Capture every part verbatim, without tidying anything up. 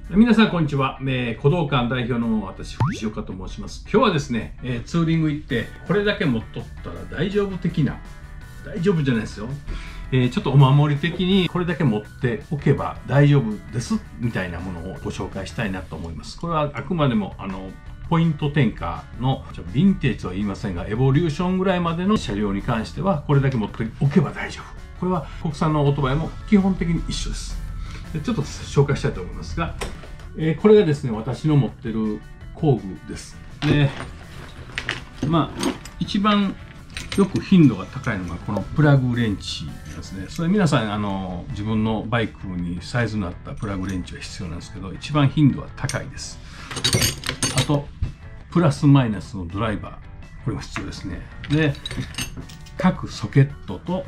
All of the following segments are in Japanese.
皆さんこんにちは、えー、古道館代表の私藤岡と申します。今日はですね、えー、ツーリング行ってこれだけ持っとったら大丈夫的な、大丈夫じゃないですよ、えー、ちょっとお守り的にこれだけ持っておけば大丈夫ですみたいなものをご紹介したいなと思います。これはあくまでもあのポイント転嫁のヴィンテージとは言いませんがエボリューションぐらいまでの車両に関してはこれだけ持っておけば大丈夫。これは国産のオートバイも基本的に一緒です。でちょっと紹介したいと思いますが、えー、これがですね私の持ってる工具です。でまあ一番よく頻度が高いのがこのプラグレンチですね。それ皆さんあの自分のバイクにサイズになったプラグレンチは必要なんですけど、一番頻度は高いです。あとプラスマイナスのドライバー、これも必要ですね。で各ソケットと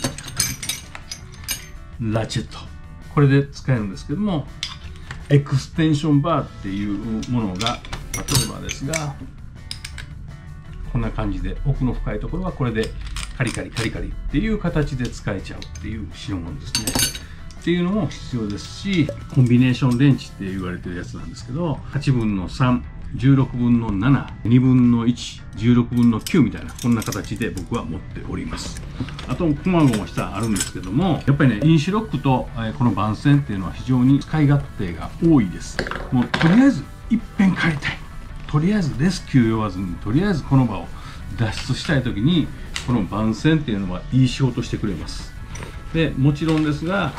ラチェット、これで使えるんですけども、エクステンションバーっていうものが例えばですがこんな感じで奥の深いところはこれでカリカリカリカリっていう形で使えちゃうっていう代物ですね。っていうのも必要ですし、コンビネーション電池って言われてるやつなんですけど、はちぶんのさん、じゅうろくぶんのなな、にぶんのいち、じゅうろくぶんのきゅうみたいなこんな形で僕は持っております。あと細々したあるんですけども、やっぱりねインシュロックとこの番線っていうのは非常に使い勝手が多いです。もうとりあえずいっぺん借りたい、とりあえずレスキュー酔わずにとりあえずこの場を脱出したい時にこの番線っていうのはいい仕事してくれます。でもちろんですが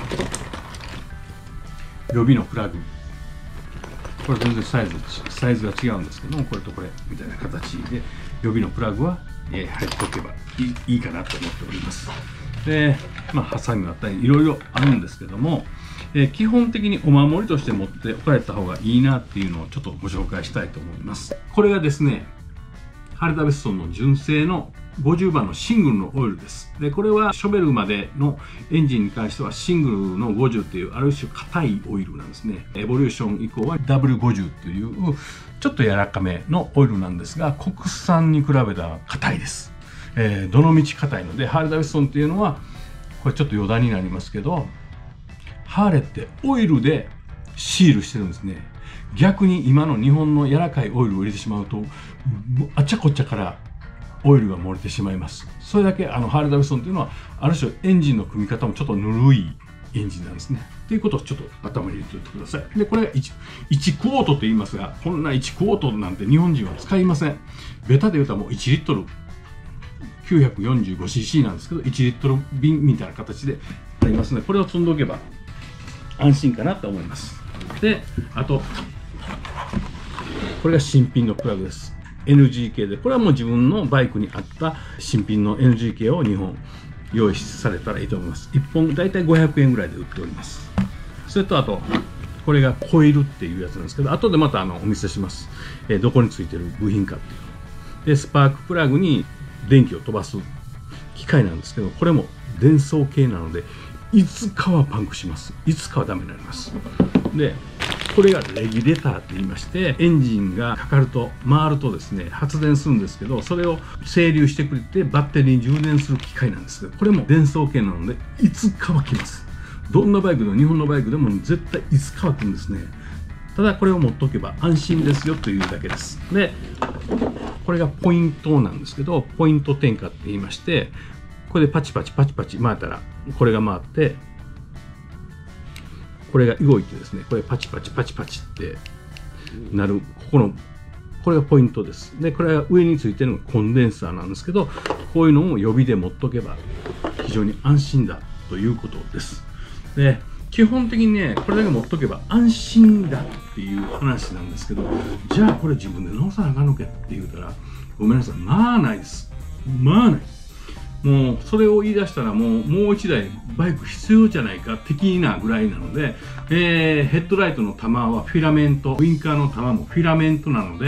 予備のプラグ、これ全然サイズサイズが違うんですけども、これとこれみたいな形で予備のプラグは、えー、入っておけばいい、いいかなと思っております。でまあハサミがあったりいろいろあるんですけども、えー、基本的にお守りとして持っておかれた方がいいなっていうのをちょっとご紹介したいと思います。これがですねハーレーダビッドソンの純正のごじゅうばんのシングルのオイルです。でこれはショベルまでのエンジンに関してはシングルのごじゅうっていうある種硬いオイルなんですね。エボリューション以降はダブルごじゅうというちょっと柔らかめのオイルなんですが、国産に比べたら硬いです。えー、どのみち硬いので、ハーレーダビッドソンっていうのはこれちょっと余談になりますけど、ハーレーってオイルでシールしてるんですね。逆に今の日本の柔らかいオイルを入れてしまうとあっちゃこっちゃからオイルが漏れてしまいます。それだけあのハーレーダビッドソンっていうのはある種エンジンの組み方もちょっとぬるいエンジンなんですね。ということをちょっと頭に入れておいてください。でこれが 1, いちクォートと言いますが、こんないちクォートなんて日本人は使いません。ベタで言うともういちリットル きゅうひゃくよんじゅうごシーシー なんですけど、いちリットル瓶みたいな形でありますので、これを積んでおけば安心かなと思います。であとこれが新品のプラグです。 エヌジー 系で、これはもう自分のバイクに合った新品の エヌジー 系をにほん用意されたらいいと思います。いっぽんだいたいごひゃくえんぐらいで売っております。それとあとこれがコイルっていうやつなんですけど、後でまたあのお見せします、えー、どこについてる部品かっていうので、スパークプラグに電気を飛ばす機械なんですけど、これも電装系なのでいつかはパンクします。いつかはダメになります。でこれがレギュレーターって言いまして、エンジンがかかると回るとですね発電するんですけど、それを整流してくれてバッテリーに充電する機械なんですけど、これも電装系なのでいつかは来ます。どんなバイクでも日本のバイクでも絶対いつかは来るんですね。ただこれを持っておけば安心ですよというだけです。でこれがポイントなんですけど、ポイント転嫁って言いまして、これでパチパチパチパチ回ったらこれが回ってこれが動いてですね、これパチパチパチパチってなる、ここのこれがポイントです。でこれは上についてるのがコンデンサーなんですけど、こういうのも予備で持っとけば非常に安心だということです。で基本的にねこれだけ持っとけば安心だっていう話なんですけど、じゃあこれ自分で直さなあかんのけって言うたらごめんなさい、まあないです。まあない。もうそれを言い出したらもうもう一台バイク必要じゃないか的なぐらいなので、えー、ヘッドライトの玉はフィラメント、ウインカーの玉もフィラメントなので、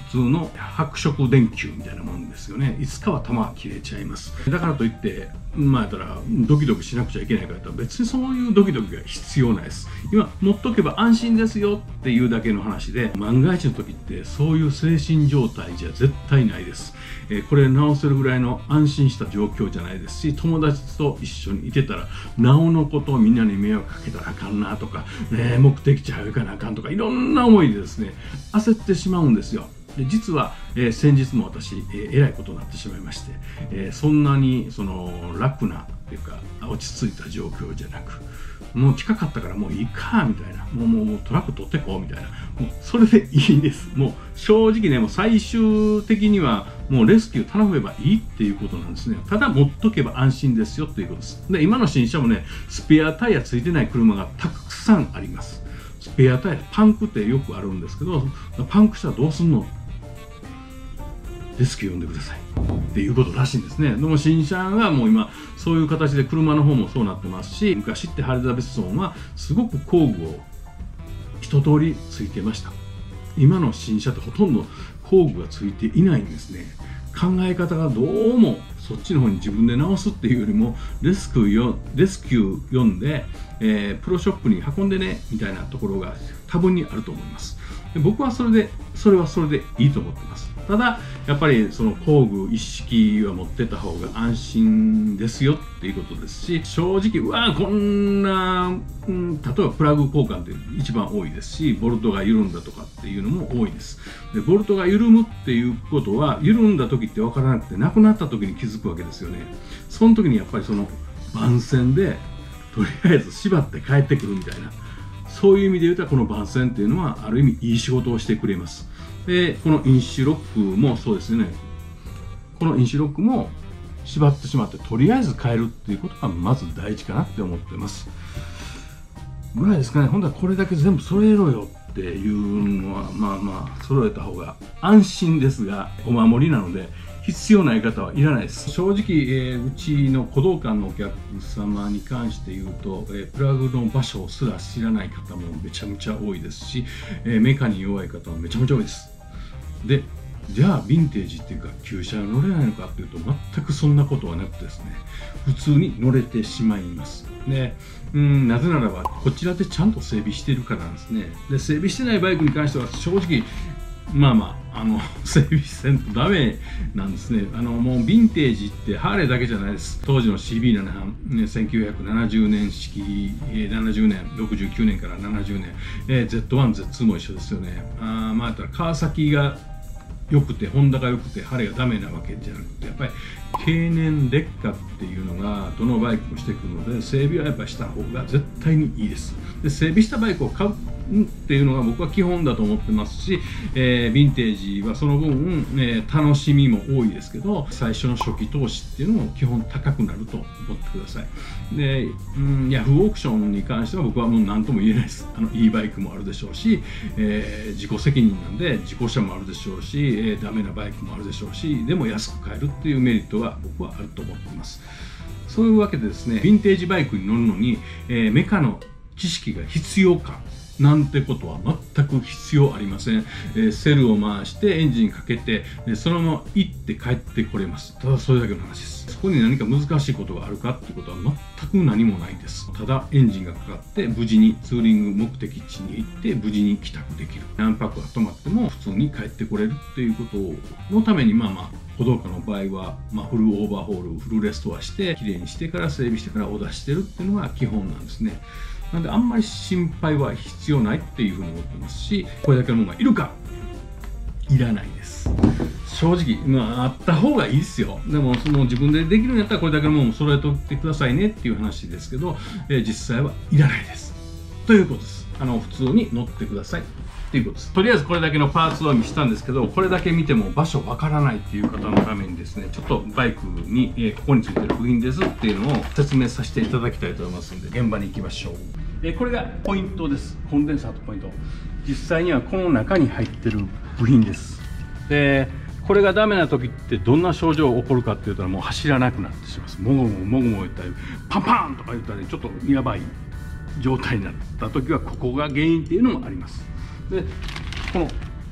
普通の白色電球みたいなもんですよね。いつかは弾は切れちゃいます。だからといってまあやったらドキドキしなくちゃいけないかといったら別にそういうドキドキが必要ないです。今持っとけば安心ですよっていうだけの話で、万が一の時ってそういう精神状態じゃ絶対ないです。えー、これ直せるぐらいの安心した状況じゃないですし、友達と一緒にいてたらなおのことをみんなに迷惑かけたらあかんなとか、えー、目的地早く行かなあかんとかいろんな思いでですね焦ってしまうんですよ。で実は、えー、先日も私、えー、えらいことになってしまいまして、えー、そんなにその楽なっていうか落ち着いた状況じゃなく、もう近かったからもういいかみたいな、もうもうもうトラック取ってこうみたいな、もうそれでいいんです。もう正直ね、もう最終的にはもうレスキュー頼めばいいっていうことなんですね。ただ持っとけば安心ですよっていうことです。で今の新車もね、スペアタイヤついてない車がたくさんあります。スペアタイヤパンクってよくあるんですけど、パンクしたらどうすんの、レスキュー呼んでくださいっていうことらしいんですね。でも新車がもう今そういう形で車の方もそうなってますし、昔ってハリザベスソンはすごく工具を一通りついてました。今の新車ってほとんど工具がついていないんですね。考え方がどうもそっちの方に自分で直すっていうよりもレスキューよレスキュー読んで、えー、プロショップに運んでねみたいなところが多分にあると思います。で僕はそれでそれはそれでいいと思ってます。ただやっぱりその工具一式は持ってた方が安心ですよっていうことですし、正直うわーこんな、うん、例えばプラグ交換って一番多いですし、ボルトが緩んだとかっていうのも多いです。でボルトが緩むっていうことは緩んだ時って分からなくてなくなった時に気づくわけですよね。その時にやっぱりその番線でとりあえず縛って帰ってくるみたいな、そういう意味で言うとこの番線っていうのはある意味いい仕事をしてくれます。でこのインシュロックもそうですね。このインシュロックも縛ってしまってとりあえず変えるっていうことがまず大事かなって思ってますぐらいですかね。本当はこれだけ全部揃えろよっていうのはまあまあ揃えた方が安心ですが、お守りなので必要ない方はいらないです。正直、えー、うちの古道館のお客様に関して言うと、えー、プラグの場所すら知らない方もめちゃめちゃ多いですし、えー、メカに弱い方もめちゃめちゃ多いです。でじゃあヴィンテージっていうか旧車乗れないのかっていうと全くそんなことはなくてですね、普通に乗れてしまいます。でうんなぜならばこちらでちゃんと整備してるからなんですね。で整備してないバイクに関しては正直まあまああの整備せんとダメなんですね。あのもうヴィンテージってハーレーだけじゃないです。当時の シービーなな ね、せんきゅうひゃくななじゅうねん式、ななじゅうねんろくじゅうきゅうねんからななじゅうねん、えー、ゼットワン、ゼッツー も一緒ですよね。あまあやったら川崎が良くてホンダが良くてハレがダメなわけじゃなくて、やっぱり経年劣化っていうのがどのバイクもしてくるので、整備はやっぱりした方が絶対にいいです。で整備したバイクを買うっていうのが僕は基本だと思ってますし、えー、ヴィンテージはその分、えー、楽しみも多いですけど、最初の初期投資っていうのも基本高くなると思ってください。で、うん、ヤフーオークションに関しては僕はもう何とも言えないです。あの e バイクもあるでしょうし、えー、自己責任なんで事故車もあるでしょうし、えー、ダメなバイクもあるでしょうし、でも安く買えるっていうメリットが僕はあると思っています。そういうわけでですね、ヴィンテージバイクに乗るのに、えー、メカの知識が必要かなんてことは全く必要ありません。えー、セルを回してエンジンかけて、でそのまま行って帰ってこれます。ただそれだけの話です。そこに何か難しいことがあるかっていうことは全く何もないです。ただエンジンがかかって無事にツーリング目的地に行って無事に帰宅できる。何泊が止まっても普通に帰ってこれるっていうことのために、まあまあ歩道家の場合は、まあ、フルオーバーホールフルレストアしてきれいにしてから整備してからお出ししてるっていうのが基本なんですね。なのであんまり心配は必要ないっていうふうに思ってますし、これだけのものがいるかいらないです。正直まああった方がいいですよ。でもその自分でできるんやったらこれだけのものを揃えとってくださいねっていう話ですけど、えー、実際はいらないですということです。あの普通に乗ってくださいっていうことです。とりあえずこれだけのパーツを見せたんですけど、これだけ見ても場所わからないっていう方のためにですね、ちょっとバイクに、えー、ここについてる部品ですっていうのを説明させていただきたいと思いますので、現場に行きましょう。えー、これがポイントです。コンデンサーとポイント。実際にはこの中に入ってる部品です。でこれがダメな時ってどんな症状が起こるかって言ったら、もう走らなくなってしまいます。もごもごもごもご言ったりパンパンとか言ったりちょっとやばい状態になった時はここが原因っていうのもあります。でこの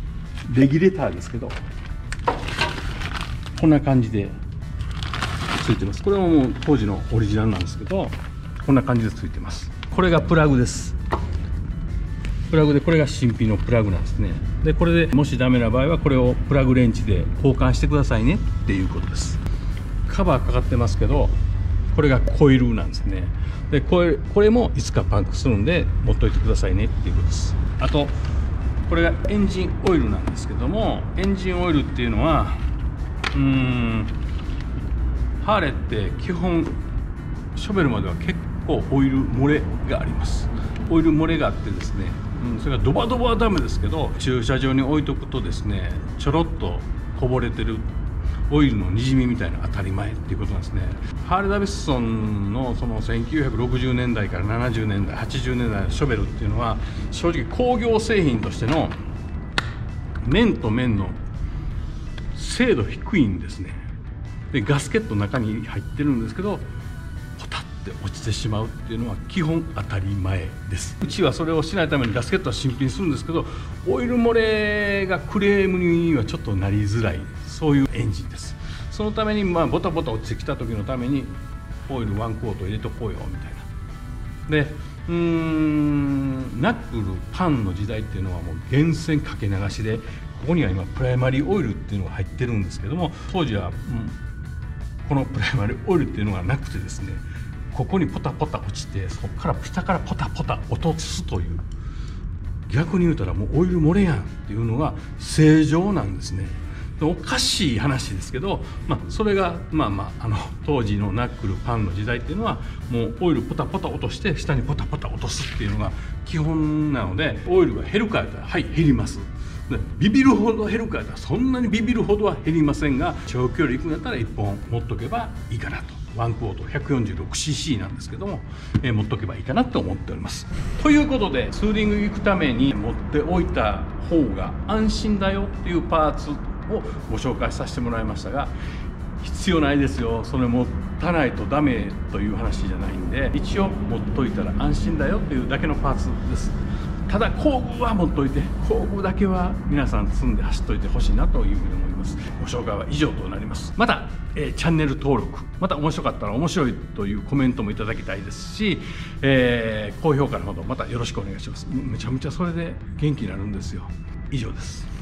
レギュレーターですけど、こんな感じでついてます。これはもう当時のオリジナルなんですけど、こんな感じでついてます。これがプラグです。プラグで、これが新品のプラグなんですね。でこれでもしダメな場合はこれをプラグレンチで交換してくださいねっていうことです。カバーかかってますけど、これがコイルなんですね。でこれこれもいつかパンクするんで持っといてくださいねっていうことです。あとこれがエンジンオイルなんですけども、エンジンオイルっていうのはうーんハーレーって基本ショベルまでは結構オイル漏れがあります。オイル漏れがあってですね、うん、それがドバドバはダメですけど、駐車場に置いとくとですね、ちょろっとこぼれてるオイルのにじみみたいな当たり前っていうことなんですね。ハーレーダビッドソンのそのせんきゅうひゃくろくじゅうねんだいからななじゅうねんだいはちじゅうねんだいのショベルっていうのは正直工業製品としての面と面の精度低いんですね。でガスケットの中に入ってるんですけど、ポタッて落ちてしまうっていうのは基本当たり前です。うちはそれをしないためにガスケットは新品にするんですけど、オイル漏れがクレームにはちょっとなりづらい、そういうエンジンです。そのためにまあボタボタ落ちてきた時のためにオイルワンクォート入れとこうよみたいな。でうーんナックルパンの時代っていうのはもう源泉かけ流しで、ここには今プライマリーオイルっていうのが入ってるんですけども、当時は、うん、このプライマリーオイルっていうのがなくてですね、ここにポタポタ落ちて、そこから下からポタポタ落とすという、逆に言うたらもうオイル漏れやんっていうのが正常なんですね。おかしい話ですけど、まあ、それがまあまああの当時のナックルパンの時代っていうのはもうオイルポタポタ落として下にポタポタ落とすっていうのが基本なので、オイルが減るかやったらはい減ります。でビビるほど減るかやったらそんなにビビるほどは減りませんが、長距離行くんだったらいっぽん持っとけばいいかなと。ワンクォート ひゃくよんじゅうろくシーシー なんですけども、えー、持っとけばいいかなと思っております。ということでツーリング行くために持っておいた方が安心だよっていうパーツをご紹介させてもらいましたが、必要ないですよ、それ持たないとダメという話じゃないんで、一応持っといたら安心だよっていうだけのパーツです。ただ工具は持っといて、工具だけは皆さん積んで走っといてほしいなというふうに思います。ご紹介は以上となります。また、えー、チャンネル登録、また面白かったら面白いというコメントもいただきたいですし、えー、高評価のほどまたよろしくお願いします。めちゃめちゃそれで元気になるんですよ。以上です。